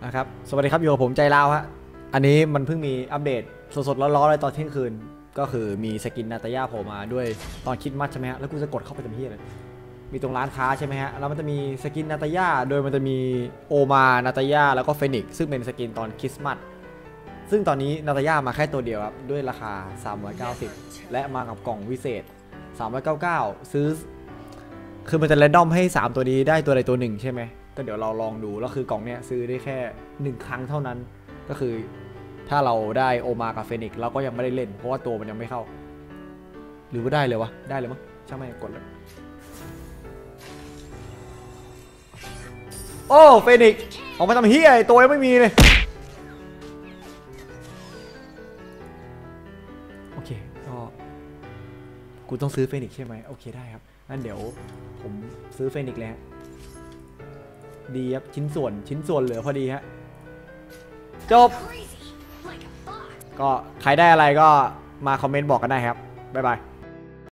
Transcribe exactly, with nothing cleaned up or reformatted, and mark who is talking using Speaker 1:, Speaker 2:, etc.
Speaker 1: นะครับสวัสดีครับอยู่กับผมใจลาวฮะอันนี้มันเพิ่งมีอัปเดตสดๆร้อนๆเลยตอนเที่ยงคืนก็คือมีสกินนาตาย่าโผล่มาด้วยตอนคิดมัดใช่ไหมฮะแล้วกูจะกดเข้าไปทำเหี้ยอะไรมีตรงร้านค้าใช่ไหมฮะแล้วมันจะมีสกินนาตาย่าโดยมันจะมีโอมานาตาย่าแล้วก็เฟนิกซ์ซึ่งเป็นสกินตอนคริสต์มาสซึ่งตอนนี้นาตาย่ามาแค่ตัวเดียวครับด้วยราคาสามร้อยเก้าสิบและมากับกล่องวิเศษสามร้อยเก้าสิบเก้าซื้อคือมันจะแรนดอมให้สามตัวนี้ได้ตัวใดตัวหนึ่งใช่ไหมก็เดี๋ยวเราลองดูแล้วคือกล่องเนี้ยซื้อได้แค่หนึ่งครั้งเท่านั้นก็คือถ้าเราได้โอมากับเฟนิกซ์เราก็ยังไม่ได้เล่นเพราะว่าตัวมันยังไม่เข้าหรือว่าได้เลยวะได้เลยมั้งช่างไม่กดเลยโอ้เฟนิกซ์ออกมาทำเฮียตัวยังไม่มีเลยโอเคก็กูต้องซื้อเฟนิกซ์ใช่ไหมโอเคได้ครับงั้นเดี๋ยวผมซื้อเฟนิกซ์แล้วดีครับชิ้นส่วนชิ้นส่วนเหลือพอดีฮะจบก็ใครได้อะไรก็มาคอมเมนต์บอกกันได้ครับบ๊ายบาย